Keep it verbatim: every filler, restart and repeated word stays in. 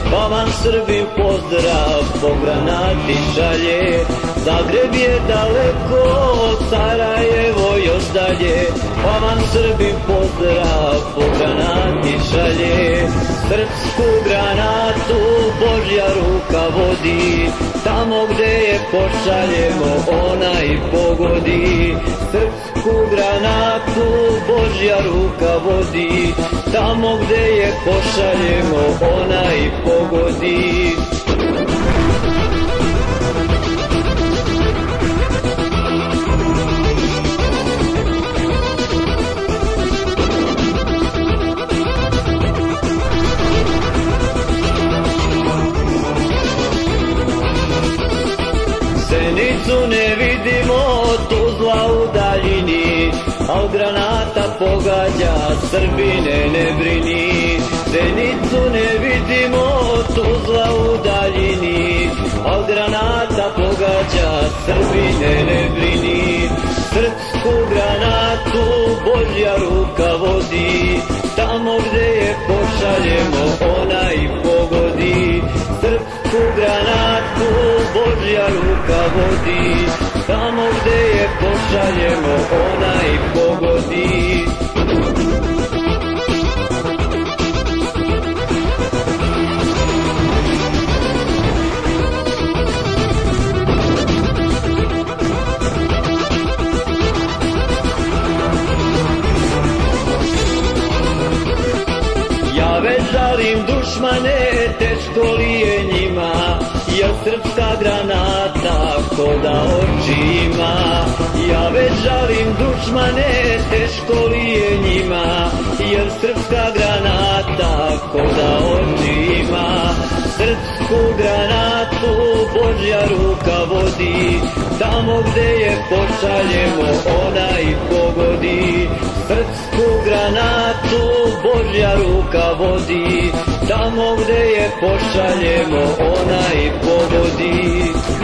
pa vam Srbi pozdrav po granati šalje. Zagreb je daleko, Sarajevo još dalje, pa vam Srbi pozdrav po granati šalje. Srpsku granatu Božja ruka vodi, tamo gde je pošaljemo ona i pogodi. Srpsku granatu Božja ruka vodi, tamo gde je pošaljemo ona i pogodi. Zenicu ne vidimo, Tuzla u daljini, al granata pogađa, Srbine ne brini. Zenicu ne vidimo, Tuzla u daljini, al granata pogađa, Srbine ne brini. Srpsku granatu Božja ruka vodi, tamo gde je pošaljemo ona i pogodi. Srpsku granatu Božja ruka vodi, tamo gde je pošaljemo ona i pogodi. Ja već žalim dušmane, teško li je njima, jer srpska granata ko da oči ima. Ja već žalim dušmane, teško li je njima, jer srpska granata ko da oči ima. Srpsku granatu Božja ruka vodi, tamo gde je pošaljemo ona i pogodi. Srpsku granatu Božja ruka vodi, tamo gde je pošaljemo ona i pogodi.